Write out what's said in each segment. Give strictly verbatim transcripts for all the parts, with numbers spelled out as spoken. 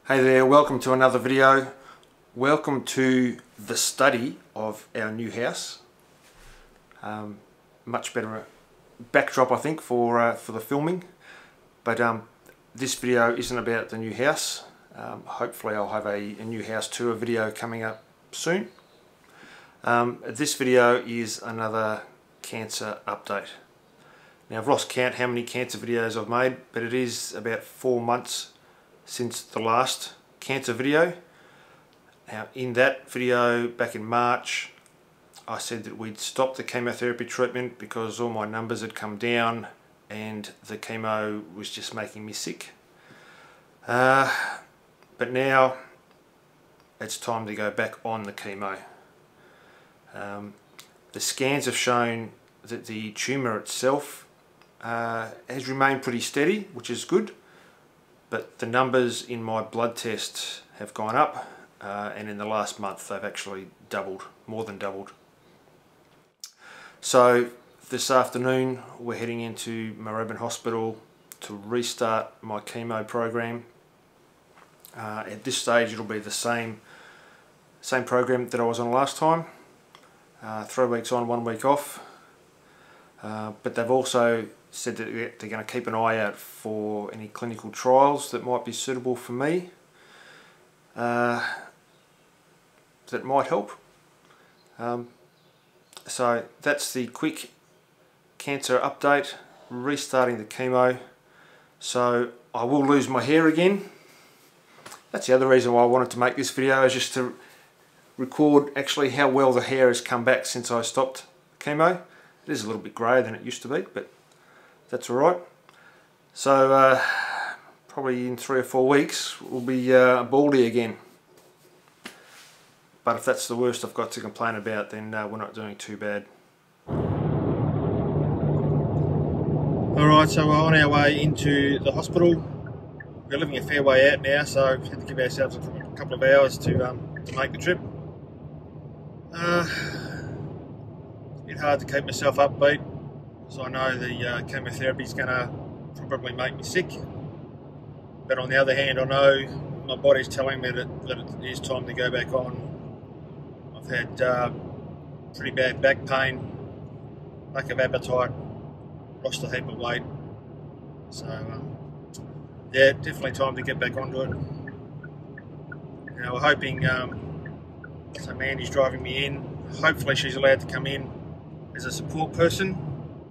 Hey there, welcome to another video. Welcome to the study of our new house. Um, much better backdrop I think for, uh, for the filming. But um, this video isn't about the new house. Um, hopefully I'll have a, a new house tour video coming up soon. Um, this video is another cancer update. Now I've lost count how many cancer videos I've made, but it is about four months since the last cancer video. Now in that video back in March I said that we'd stop the chemotherapy treatment because all my numbers had come down and the chemo was just making me sick. Uh, but now it's time to go back on the chemo. Um, the scans have shown that the tumour itself uh, has remained pretty steady, which is good. But the numbers in my blood tests have gone up, uh, and in the last month they've actually doubled, more than doubled. So this afternoon we're heading into Moorabbin Hospital to restart my chemo program. Uh, at this stage it'll be the same, same program that I was on last time, uh, three weeks on, one week off. Uh, but they've also said that they're going to keep an eye out for any clinical trials that might be suitable for me, uh, that might help. Um, so that's the quick cancer update, restarting the chemo. So I will lose my hair again. That's the other reason why I wanted to make this video, is just to record actually how well the hair has come back since I stopped chemo. It is a little bit greyer than it used to be, but that's alright. So uh, probably in three or four weeks we'll be uh, baldy again. But if that's the worst I've got to complain about, then uh, we're not doing too bad. Alright, so we're on our way into the hospital. We're living a fair way out now, so we have to give ourselves a couple of hours to, um, to make the trip. Uh, it's a bit hard to keep myself upbeat. So I know the uh, chemotherapy is going to probably make me sick, but on the other hand I know my body's telling me that, that it is time to go back on. I've had uh, pretty bad back pain, lack of appetite, lost a heap of weight, so um, yeah, definitely time to get back onto it. Now we're hoping, um, so Mandy's driving me in, hopefully she's allowed to come in as a support person.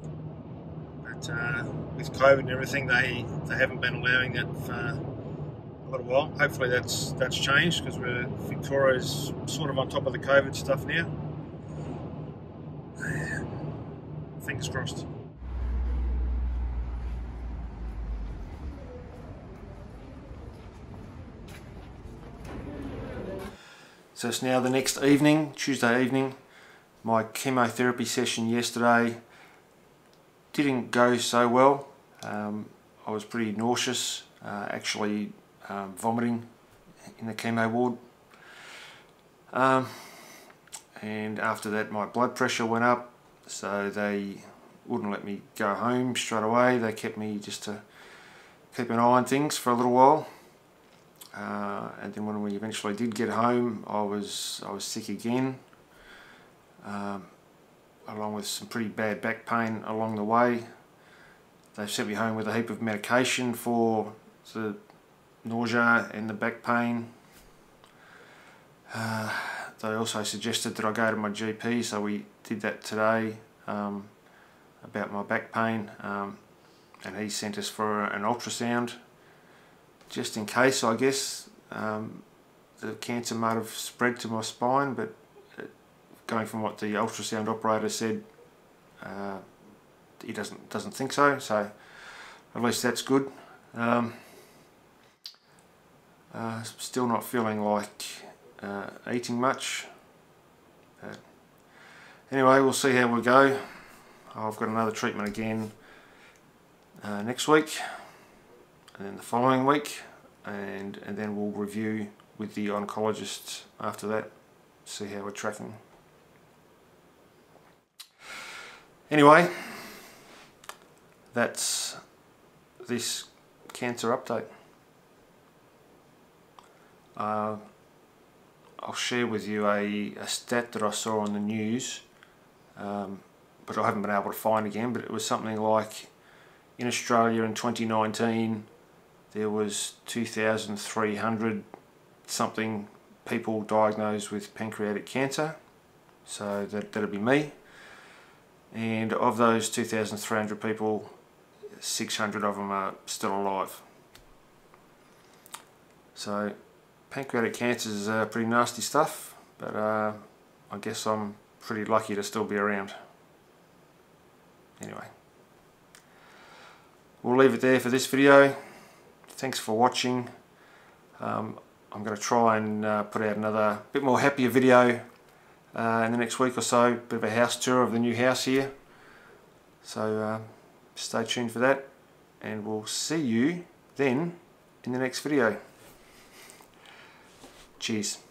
Uh, with COVID and everything, they they haven't been allowing that for a little while. Hopefully that's that's changed, because we're Victoria's sort of on top of the COVID stuff now. Fingers crossed. So it's now the next evening, Tuesday evening. My chemotherapy session yesterday didn't go so well. Um, I was pretty nauseous, uh, actually um, vomiting in the chemo ward. Um, and after that my blood pressure went up, so they wouldn't let me go home straight away. They kept me just to keep an eye on things for a little while. Uh, and then when we eventually did get home, I was, I was sick again. Um, along with some pretty bad back pain along the way. They've sent me home with a heap of medication for the nausea and the back pain. Uh, they also suggested that I go to my G P, so we did that today, um, about my back pain, um, and he sent us for an ultrasound, just in case, I guess. Um, the cancer might have spread to my spine, but going from what the ultrasound operator said, uh, he doesn't doesn't think so. So at least that's good. Um, uh, still not feeling like uh, eating much. But anyway, we'll see how we go. I've got another treatment again uh, next week, and then the following week, and and then we'll review with the oncologist after that, see how we're tracking. Anyway, that's this cancer update. uh, I'll share with you a, a stat that I saw on the news, um, but I haven't been able to find again, but it was something like in Australia in twenty nineteen there was two thousand three hundred something people diagnosed with pancreatic cancer, so that, that'll be me, and of those two thousand three hundred people, six hundred of them are still alive. So pancreatic cancer is uh, pretty nasty stuff, but uh, I guess I'm pretty lucky to still be around. Anyway, we'll leave it there for this video. Thanks for watching. Um, I'm going to try and uh, put out another bit more happier video uh, in the next week or so. Bit of a house tour of the new house here. So uh, stay tuned for that, and we'll see you then in the next video. Cheers.